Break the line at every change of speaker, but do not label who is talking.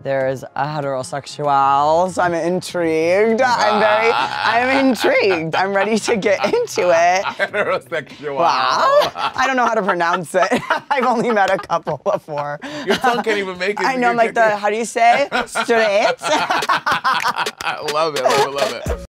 there's a heterosexual, so I'm intrigued. I'm intrigued. I'm ready to get into it.
Heterosexual.
Wow. I don't know how to pronounce it. I've only met a couple before.
Your tongue can't even make it.
I know, I'm like how do you say? Straight?
Love it, love it, love it.